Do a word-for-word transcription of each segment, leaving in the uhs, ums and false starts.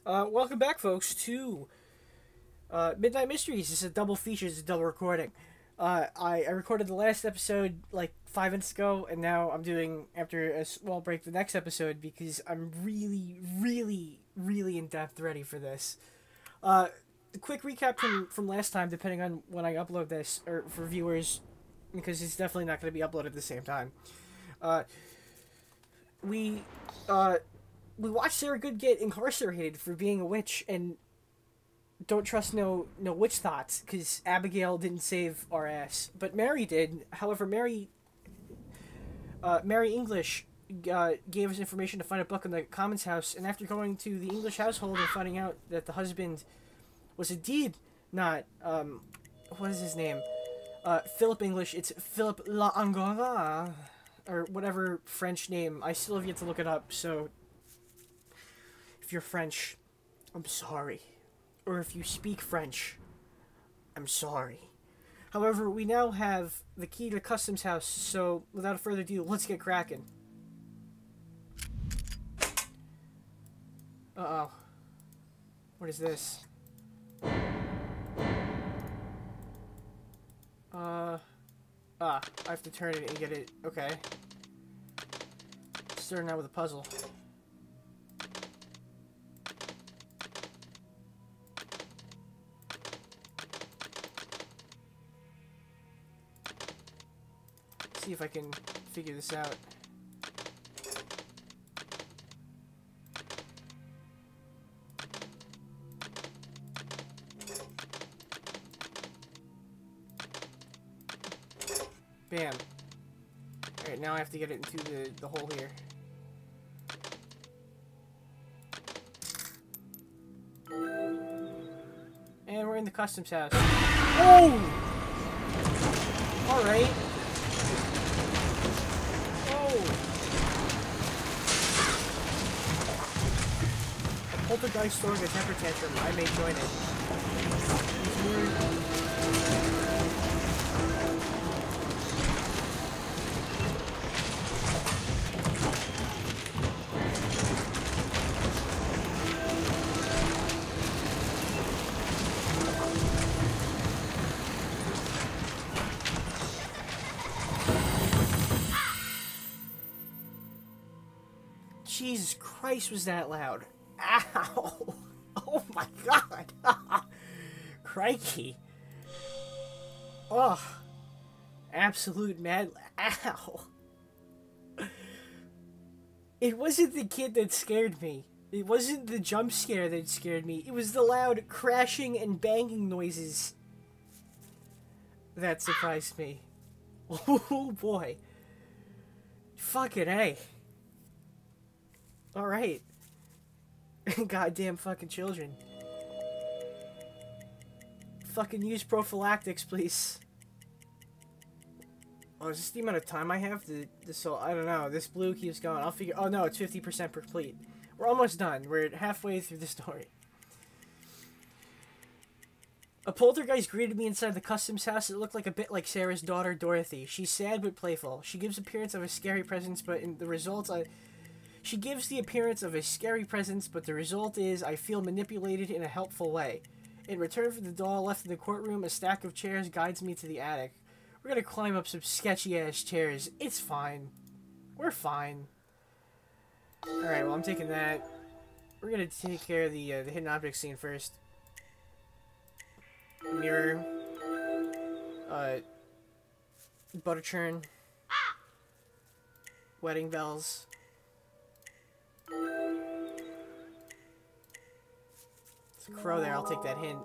Uh, welcome back, folks, to uh, Midnight Mysteries. This is a double feature. It's a double recording. Uh, I, I recorded the last episode like five minutes ago, and now I'm doing, after a small break, the next episode because I'm really, really, really in depth ready for this. Uh, a quick recap from, from last time, depending on when I upload this, or for viewers, because it's definitely not going to be uploaded at the same time. Uh, we, uh, we watched Sarah Good get incarcerated for being a witch, and don't trust no no witch thoughts, because Abigail didn't save our ass, but Mary did. However, Mary, uh, Mary English uh, gave us information to find a book in the Commons house, and after going to the English household and finding out that the husband was indeed not, um, what is his name? Uh, Philip English, it's Philip L'Angora, or whatever French name. I still have yet to look it up, so if you're French, I'm sorry. Or if you speak French, I'm sorry. However, we now have the key to the customs house, so without further ado, let's get cracking. Uh-oh. What is this? Uh... Ah, I have to turn it and get it. Okay. Starting out with a puzzle. See if I can figure this out. Bam. Alright, now I have to get it into the, the hole here. And we're in the customs house. Oh! Alright. Poltergeist throwing a temper tantrum. I may join it. Jesus Christ, was that loud? Ow! Oh my god! Crikey! Oh, absolute mad. Ow! It wasn't the kid that scared me. It wasn't the jump scare that scared me. It was the loud crashing and banging noises that surprised me. Oh boy! Fucking A. Alright. Goddamn fucking children. Fucking use prophylactics, please. Oh, is this the amount of time I have to... This whole, I don't know. This blue keeps going. I'll figure... Oh, no, it's fifty percent complete. We're almost done. We're halfway through the story. A poltergeist greeted me inside the customs house. It looked like a bit like Sarah's daughter, Dorothy. She's sad but playful. She gives appearance of a scary presence, but in the results, I... She gives the appearance of a scary presence, but the result is I feel manipulated in a helpful way. In return for the doll left in the courtroom, a stack of chairs guides me to the attic. We're gonna climb up some sketchy-ass chairs. It's fine. We're fine. Alright, well, I'm taking that. We're gonna take care of the, uh, the hidden object scene first. Mirror. Uh, butter churn. Wedding bells. There's a crow there, I'll take that hint.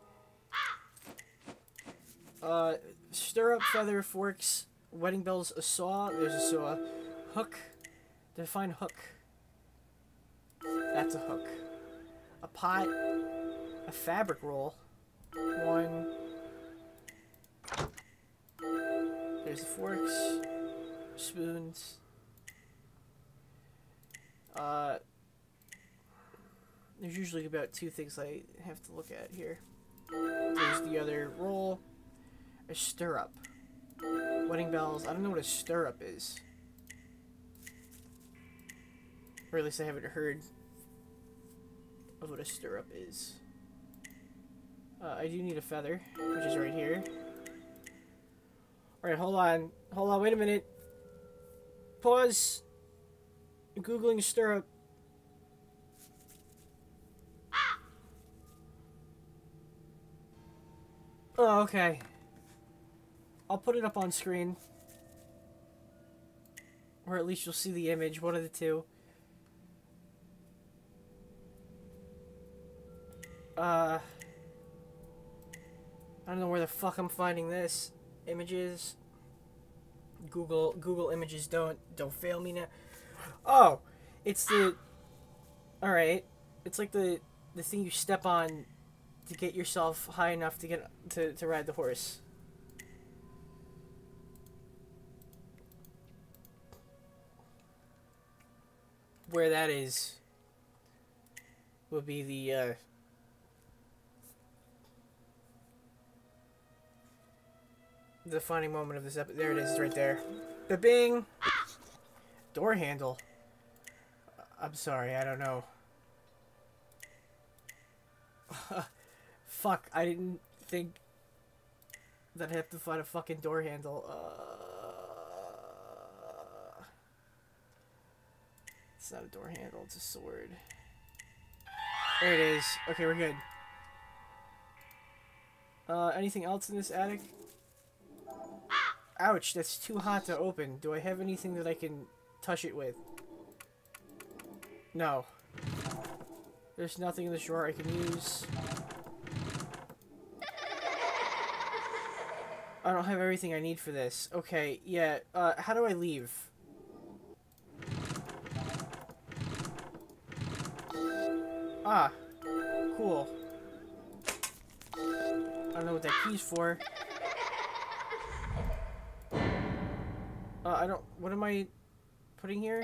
Uh, stirrup, feather, forks, wedding bells, a saw. There's a saw. Hook. Define hook. That's a hook. A pot. A fabric roll. One. There's the forks. Spoons. Uh, there's usually about two things I have to look at here. There's the other roll. A stirrup. Wedding bells. I don't know what a stirrup is. Or at least I haven't heard of what a stirrup is. Uh, I do need a feather, which is right here. Alright, hold on. Hold on, wait a minute. Pause. Googling stirrup. Oh, okay. I'll put it up on screen. Or at least you'll see the image, one of the two. Uh... I don't know where the fuck I'm finding this. Images. Google Google Images don't don't fail me now. Oh, it's the. All right, it's like the the thing you step on to get yourself high enough to get to to ride the horse. Where that is would be the. Uh, The defining moment of this episode. There it is, right there. The bing! Door handle. I'm sorry, I don't know. Fuck, I didn't think that I'd have to find a fucking door handle. Uh, it's not a door handle, it's a sword. There it is. Okay, we're good. Uh, anything else in this attic? Ouch, that's too hot to open. Do I have anything that I can touch it with? No. There's nothing in this drawer I can use. I don't have everything I need for this. Okay, yeah, uh, how do I leave? Ah, cool. I don't know what that key's for. Uh, I don't... What am I putting here?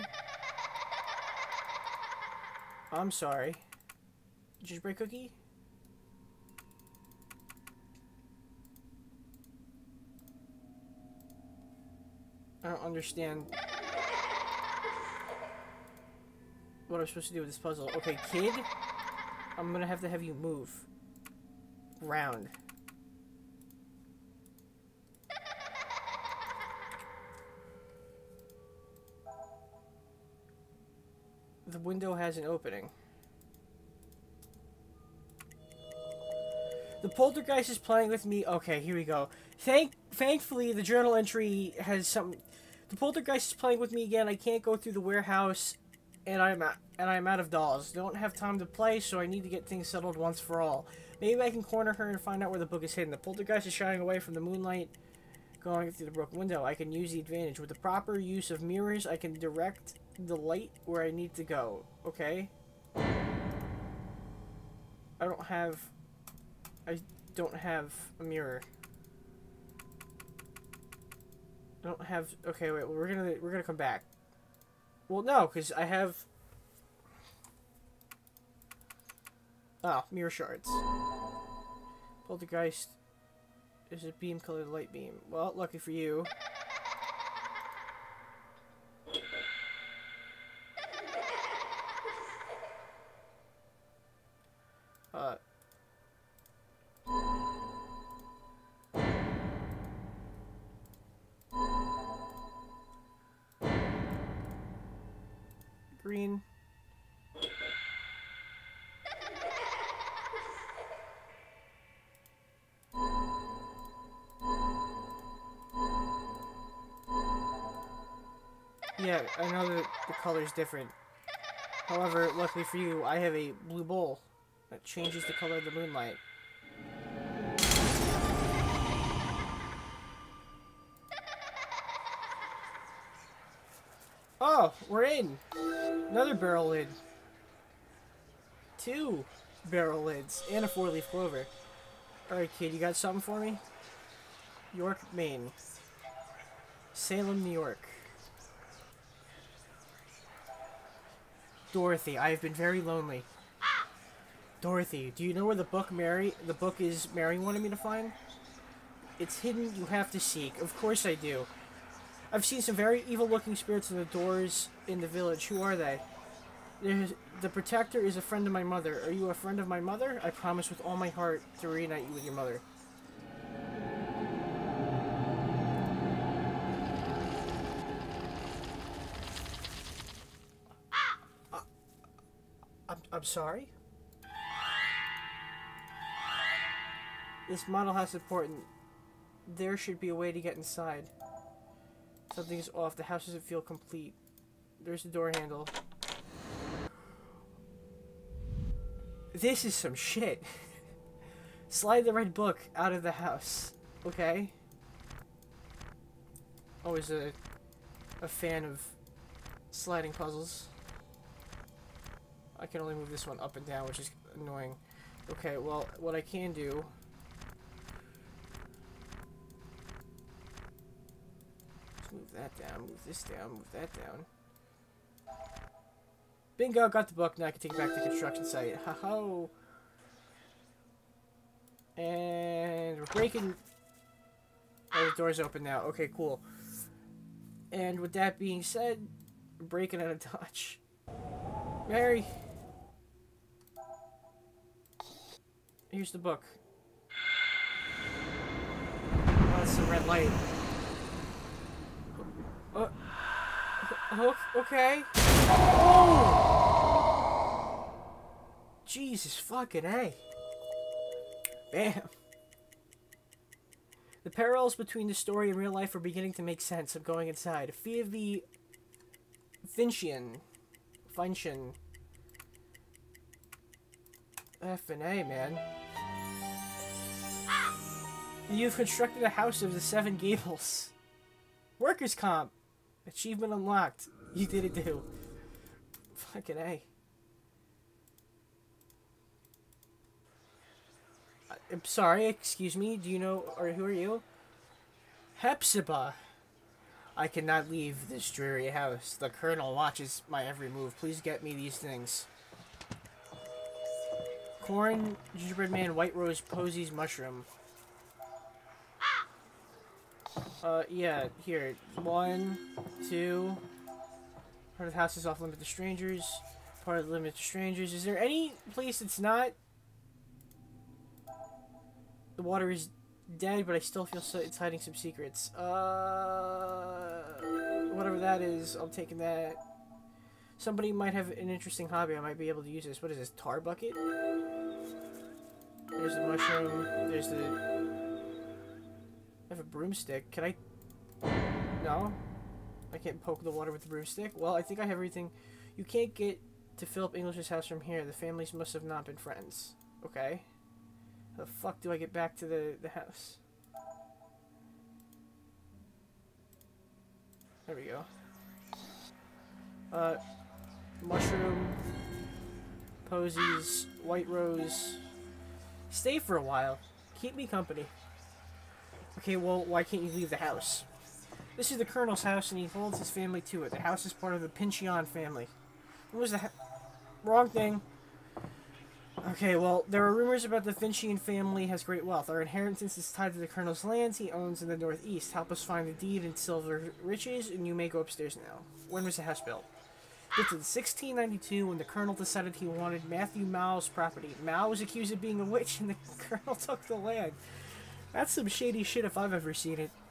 I'm sorry. Gingerbread cookie? I don't understand what I'm supposed to do with this puzzle. Okay, kid, I'm gonna have to have you move. Round. The window has an opening. The poltergeist is playing with me. Okay, here we go. Thank, thankfully, the journal entry has some. The poltergeist is playing with me again. I can't go through the warehouse, and I'm out, and I'm out of dolls. Don't have time to play, so I need to get things settled once for all. Maybe I can corner her and find out where the book is hidden. The poltergeist is shining away from the moonlight, going through the broken window. I can use the advantage with the proper use of mirrors. I can direct the light where I need to go. Okay. I don't have. I don't have a mirror. I don't have. Okay, wait. We're gonna we're gonna come back. Well, no, because I have. Oh, mirror shards. Poltergeist is a beam colored light beam. Well, lucky for you. Uh. Green. Yeah, I know that the color's different. However, luckily for you, I have a blue bowl that changes the color of the moonlight. Oh, we're in! Another barrel lid. Two barrel lids and a four-leaf clover. Alright, kid, you got something for me? York, Maine. Salem, New York. Dorothy, I have been very lonely. Dorothy, do you know where the book Mary, the book is Mary wanted me to find? It's hidden, you have to seek. Of course I do. I've seen some very evil-looking spirits in the doors in the village. Who are they? There's, the protector is a friend of my mother. Are you a friend of my mother? I promise with all my heart to reunite you with your mother. Uh, I'm, I'm sorry? This model house is important. There should be a way to get inside. Something's off. The house doesn't feel complete. There's the door handle. This is some shit. Slide the red book out of the house. Okay. Always a a fan of sliding puzzles. I can only move this one up and down, which is annoying. Okay, well, what I can do... Let's move that down, move this down, move that down. Bingo, got the book. Now I can take it back to the construction site. Ha-ho! And we're breaking... Oh, the door's open now. Okay, cool. And with that being said, we're breaking out of Dodge. Mary! Here's the book. Oh, that's the red light. Uh, oh, okay. Oh! Jesus fucking A. Bam. The parallels between the story and real life are beginning to make sense. I'm going inside. A fee of the Finchian. Finchian. F and A, man. You've constructed a house of the Seven Gables. Workers' comp. Achievement unlocked. You did it, too. Fucking A. I'm sorry, excuse me. Do you know, or who are you? Hepzibah. I cannot leave this dreary house. The Colonel watches my every move. Please get me these things. Corn, gingerbread man, white rose, posies, mushroom. Uh, yeah, here. One, two. Part of the house is off limit to strangers. Part of the limit to strangers. Is there any place that's not? The water is dead, but I still feel so it's hiding some secrets. Uh, whatever that is, I'm taking that. Somebody might have an interesting hobby. I might be able to use this. What is this? Tar bucket? There's the mushroom. There's the... I have a broomstick. Can I... No? I can't poke the water with the broomstick? Well, I think I have everything. You can't get to Philip English's house from here. The families must have not been friends. Okay. How the fuck do I get back to the, the house? There we go. Uh, mushroom, posies, white rose. Stay for a while. Keep me company. Okay, well, why can't you leave the house? This is the Colonel's house, and he holds his family to it. The house is part of the Pinchion family. What was the wrong thing? Okay, well, there are rumors about the Finchian family has great wealth. Our inheritance is tied to the Colonel's lands he owns in the northeast. Help us find the deed and silver riches, and you may go upstairs now. When was the house built? Built in sixteen ninety-two, when the Colonel decided he wanted Matthew Mao's property. Mao was accused of being a witch, and the Colonel took the land. That's some shady shit if I've ever seen it.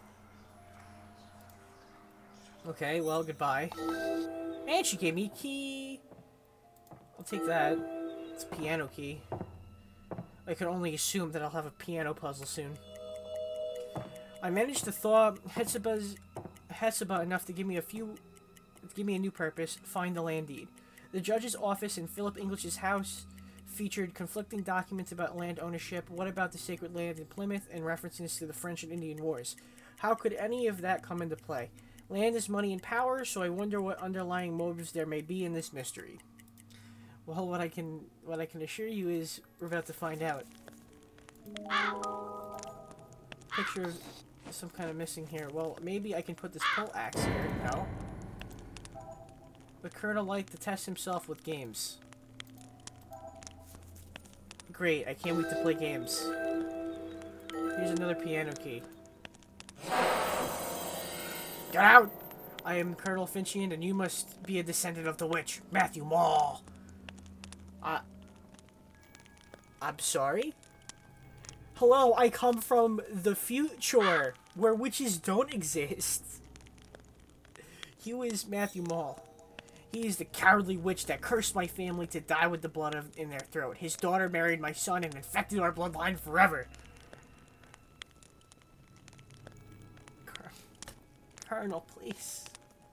Okay, well, goodbye. And she gave me a key. I'll take that. It's a piano key. I can only assume that I'll have a piano puzzle soon. I managed to thaw Hepzibah's Hepzibah enough to give me a few, to give me a new purpose: find the land deed. The judge's office in Philip English's house featured conflicting documents about land ownership. What about the sacred land in Plymouth and references to the French and Indian Wars? How could any of that come into play? Land is money and power, so I wonder what underlying motives there may be in this mystery. Well, what I can what I can assure you is we're about to find out. Picture of some kind of missing here. Well, maybe I can put this pole axe here. No. The Colonel liked to test himself with games. Great, I can't wait to play games. Here's another piano key. Get out! I am Colonel Finchian, and you must be a descendant of the witch, Matthew Mall. Uh, I'm sorry? Hello, I come from the future, where witches don't exist. He was Matthew Mall. He is the cowardly witch that cursed my family to die with the blood of, in their throat. His daughter married my son and infected our bloodline forever. Colonel, please.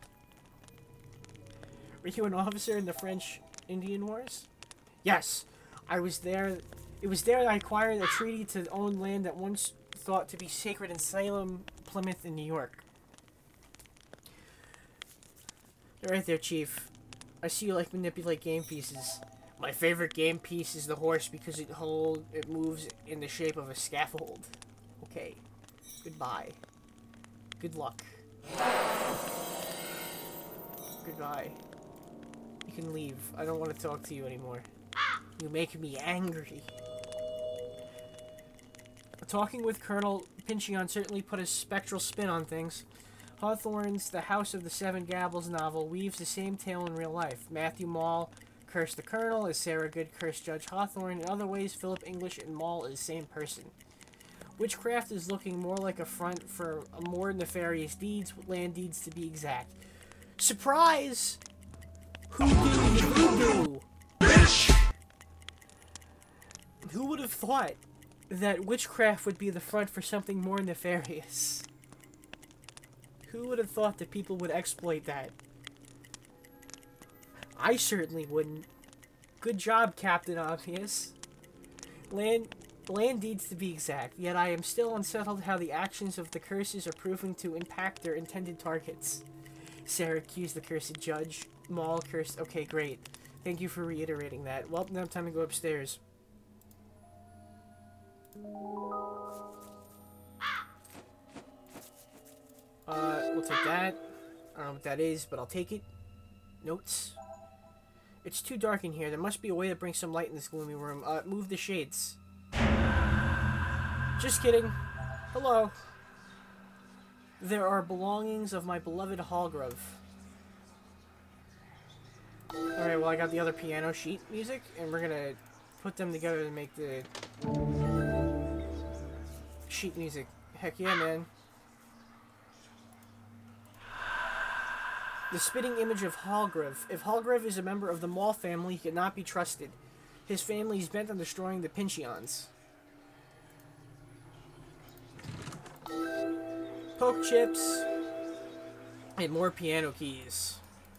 Were you an officer in the French Indian Wars? Yes, I was there. It was there that I acquired a treaty to own land that once thought to be sacred in Salem, Plymouth, and New York. You're right there, Chief. I see you like manipulate game pieces. My favorite game piece is the horse because it hold it moves in the shape of a scaffold. Okay. Goodbye. Good luck. Goodbye. You can leave. I don't want to talk to you anymore. You make me angry. Talking with Colonel Pinchion certainly put a spectral spin on things. Hawthorne's The House of the Seven Gables novel weaves the same tale in real life. Matthew Mall cursed the Colonel as Sarah Good cursed Judge Hawthorne. In other ways, Philip English and Mall is the same person. Witchcraft is looking more like a front for more nefarious deeds, land deeds to be exact. Surprise! Who did voodoo? Bitch! Who would have thought that witchcraft would be the front for something more nefarious? Who would have thought that people would exploit that? I certainly wouldn't. Good job, Captain Obvious. Land... Land deeds to be exact, yet I am still unsettled how the actions of the curses are proving to impact their intended targets. Sarah accused the cursed judge. Maul cursed... Okay, great. Thank you for reiterating that. Well, now time to go upstairs. Uh, we'll take that. I don't know what that is, but I'll take it. Notes. It's too dark in here. There must be a way to bring some light in this gloomy room. Uh, move the shades. Just kidding. Hello. There are belongings of my beloved Hallgrove. Alright, well I got the other piano sheet music, and we're gonna put them together to make the sheet music. Heck yeah, man. The spitting image of Hallgrove. If Hallgrove is a member of the Mall family, he cannot be trusted. His family is bent on destroying the Pinchions. Poke chips. And more piano keys.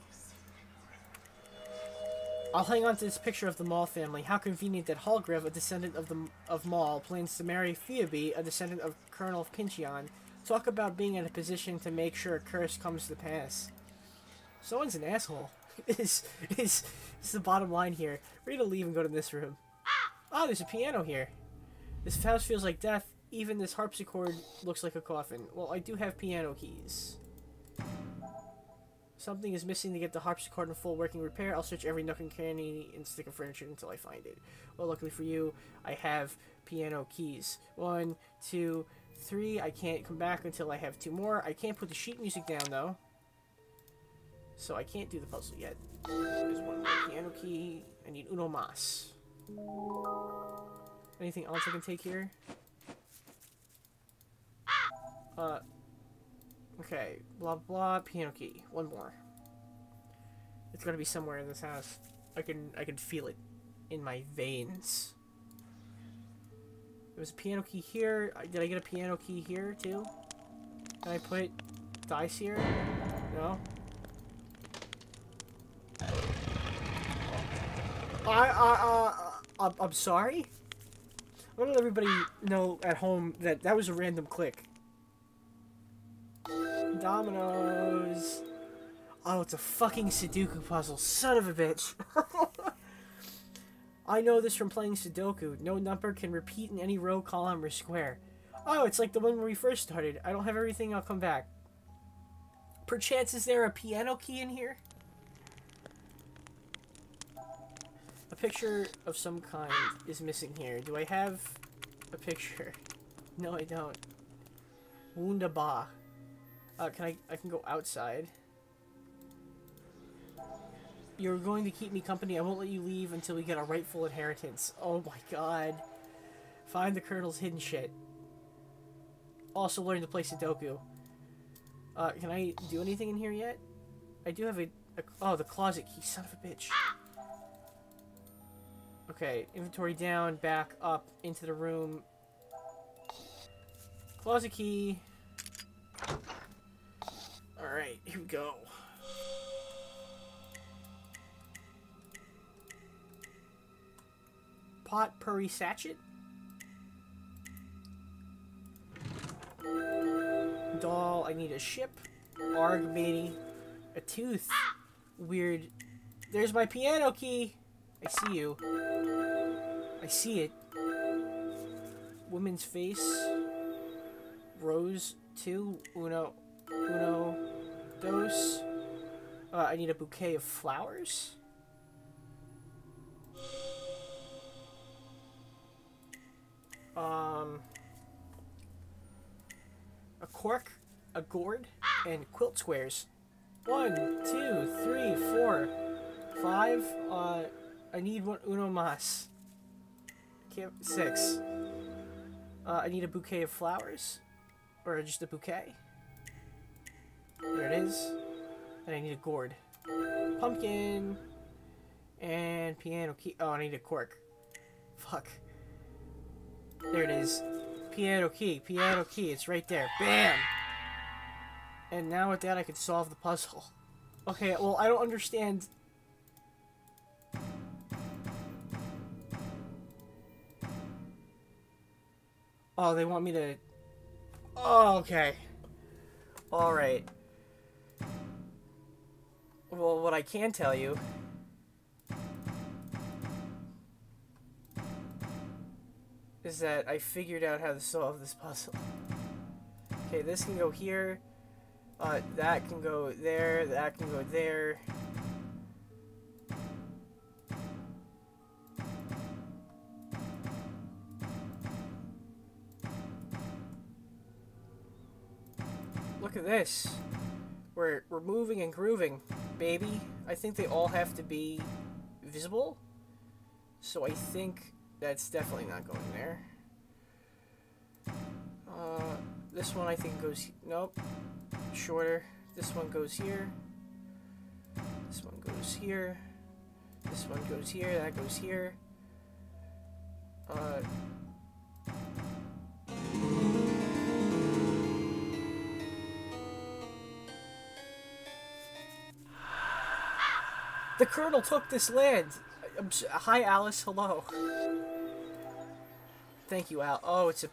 I'll hang on to this picture of the Mall family. How convenient that Hallgrove, a descendant of the of Mall, plans to marry Phoebe, a descendant of Colonel Pinchion. Talk about being in a position to make sure a curse comes to pass. Someone's an asshole. is is is the bottom line here. We're gonna leave and go to this room. Oh, there's a piano here. This house feels like death. Even this harpsichord looks like a coffin. Well, I do have piano keys. Something is missing to get the harpsichord in full working repair. I'll search every nook and cranny and stick of furniture until I find it. Well, luckily for you, I have piano keys. One, two, three. I can't come back until I have two more. I can't put the sheet music down, though. So I can't do the puzzle yet. There's one more piano key. I need uno mas. Anything else I can take here? Uh, okay, blah blah, piano key. One more. It's gotta be somewhere in this house. I can I can feel it in my veins. There was a piano key here. Did I get a piano key here too? Can I put dice here? No. I I uh, I'm, I'm sorry. I want to let everybody know at home that that was a random click. Dominoes. Oh, it's a fucking Sudoku puzzle. Son of a bitch. I know this from playing Sudoku. No number can repeat in any row, column, or square. Oh, it's like the one where we first started. I don't have everything, I'll come back. Perchance, is there a piano key in here? A picture of some kind is missing here. Do I have a picture? No, I don't. Wunderbar. Uh, can I, I can go outside. You're going to keep me company. I won't let you leave until we get our rightful inheritance. Oh my god. Find the Colonel's hidden shit. Also learn to play Sudoku. Uh, can I do anything in here yet? I do have a... a oh, the closet key. Son of a bitch. Okay, inventory down, back up, into the room. Closet key. Alright, here we go. Pot Puri Sachet. Doll, I need a ship. Arg matey. A tooth. Weird. There's my piano key. I see you. I see it. Woman's face. Rose. Two. Uno. Uno. Dos. Uh, I need a bouquet of flowers. Um, a cork, a gourd, and quilt squares. One, two, three, four, five. Uh, I need one uno mas. Can't, six. Uh, I need a bouquet of flowers, or just a bouquet. There it is. And I need a gourd, pumpkin, and piano key. Oh, I need a cork. Fuck. There it is. Piano key. Piano key. It's right there. Bam! And now with that I can solve the puzzle. Okay, well, I don't understand. Oh, they want me to... Oh, okay. Alright. Well, what I can tell you... is that I figured out how to solve this puzzle. Okay, this can go here. Uh, that can go there. That can go there. Look at this. We're, we're moving and grooving, baby. I think they all have to be visible. So I think... that's definitely not going there. Uh, this one I think goes... nope. Shorter. This one goes here. This one goes here. This one goes here. That goes here. Uh... The Colonel took this land! I'm s- Hi, Alice. Hello. Thank you, Al. Oh, it's a...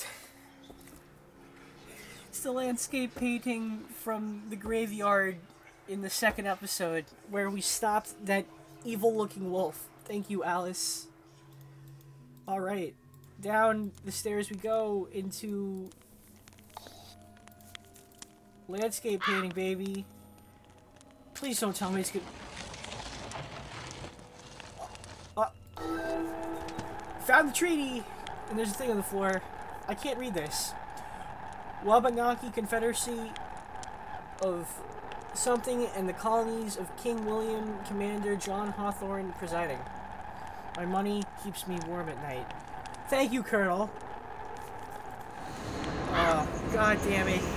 it's the landscape painting from the graveyard in the second episode where we stopped that evil-looking wolf. Thank you, Alice. Alright. Down the stairs we go into... landscape painting, baby. Please don't tell me it's good... Found the treaty! And there's a thing on the floor. I can't read this. Wabanaki Confederacy of something and the colonies of King William, Commander John Hawthorne presiding. My money keeps me warm at night. Thank you, Colonel. Oh, god damn it.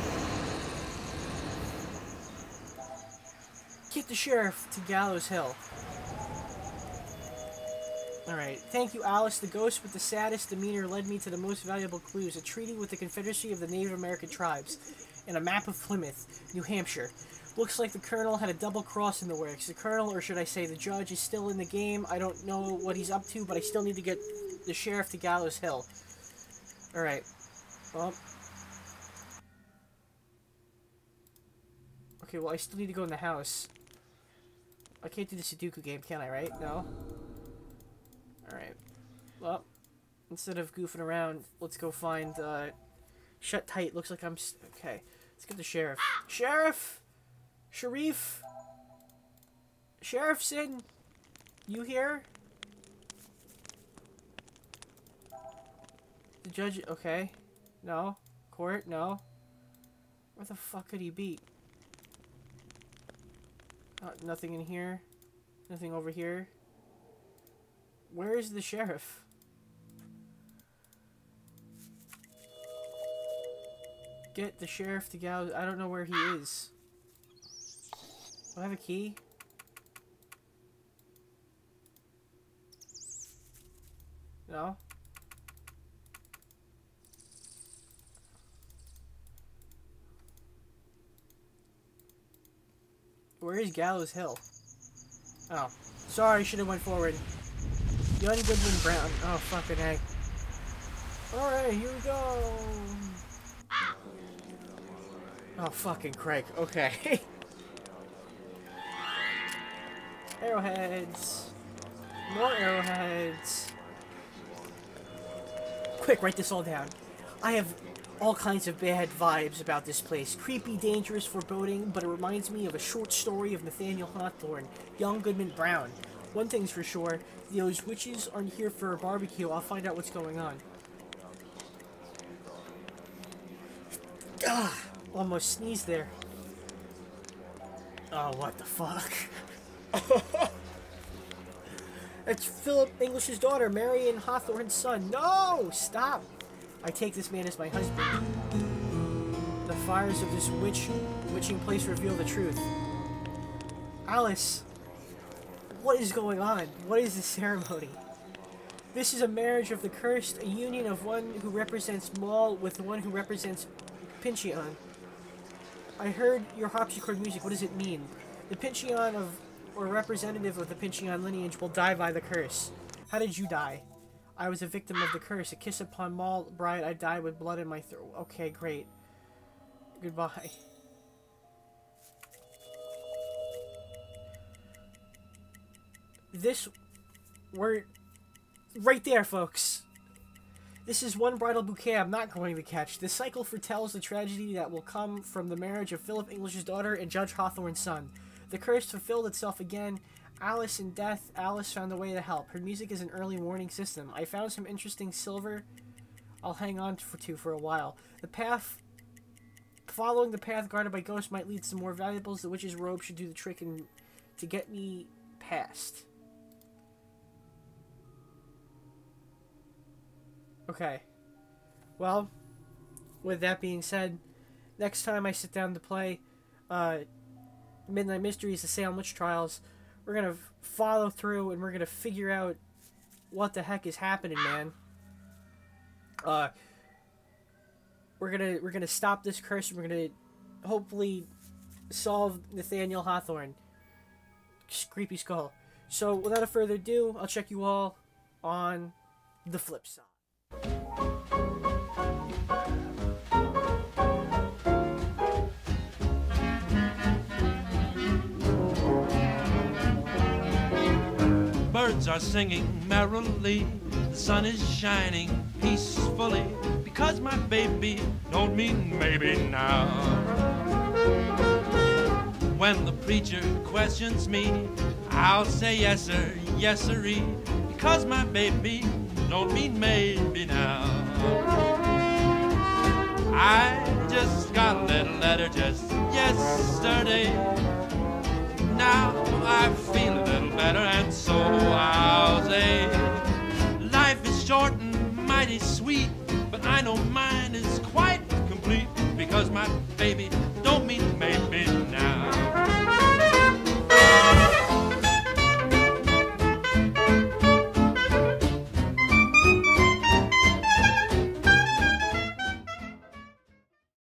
Get the sheriff to Gallows Hill. Alright, thank you, Alice. The ghost with the saddest demeanor led me to the most valuable clues. A treaty with the Confederacy of the Native American Tribes. And a map of Plymouth, New Hampshire. Looks like the Colonel had a double cross in the works. The Colonel, or should I say the Judge, is still in the game. I don't know what he's up to, but I still need to get the sheriff to Gallows Hill. Alright. Well. Okay, well, I still need to go in the house. I can't do the Sudoku game, can I, right? No? Alright. Well, instead of goofing around, let's go find, uh... Shut tight. Looks like I'm... St okay. Let's get the sheriff. Sheriff! Sharif! Sheriffson! You here? The judge... Okay. No. Court? No. Where the fuck could he be? Uh, nothing in here. Nothing over here. Where is the sheriff? Get the sheriff to gallows. I don't know where he is. Do I have a key? No? Where is Gallows Hill? Oh. Sorry, should have went forward. Young Goodman Brown. Oh, fucking heck. Alright, here we go. Oh, fucking Craig. Okay. Arrowheads. More arrowheads. Quick, write this all down. I have all kinds of bad vibes about this place. Creepy, dangerous, foreboding, but it reminds me of a short story of Nathaniel Hawthorne, Young Goodman Brown. One thing's for sure, those witches aren't here for a barbecue. I'll find out what's going on. Ah, almost sneezed there. Oh, what the fuck? That's Philip English's daughter, Marion Hawthorne's son. No! Stop! I take this man as my husband. The fires of this witch, witching place reveal the truth. Alice, what is going on? What is this ceremony? This is a marriage of the cursed, a union of one who represents Maul with one who represents Pincheon. I heard your harpsichord music. What does it mean? The Pincheon of, or representative of the Pincheon lineage will die by the curse. How did you die? I was a victim of the curse. A kiss upon Maul bride, I died with blood in my throat. Okay, great. Goodbye. This... We're... Right there, folks. This is one bridal bouquet I'm not going to catch. This cycle foretells the tragedy that will come from the marriage of Philip English's daughter and Judge Hawthorne's son. The curse fulfilled itself again. Alice in death. Alice found a way to help. Her music is an early warning system. I found some interesting silver I'll hang on for to for a while. The path... Following the path guarded by ghosts might lead to some more valuables. The witch's robe should do the trick and to get me past. Okay. Well, with that being said, next time I sit down to play uh, Midnight Mysteries, the Salem Witch Trials, we're going to follow through and we're going to figure out what the heck is happening, man. Uh, we're going to we're going to stop this curse and we're going to hopefully solve Nathaniel Hawthorne. Creepy skull. So, without further ado, I'll check you all on the flip side. Birds are singing merrily, the sun is shining peacefully, because my baby don't mean maybe now. When the preacher questions me, I'll say yes sir, yes sirree, because my baby don't mean maybe now. I just got a little letter just yesterday. Now I feel a little better, and so I'll say, life is short and mighty sweet, but I know mine is quite complete, because my baby don't mean maybe now.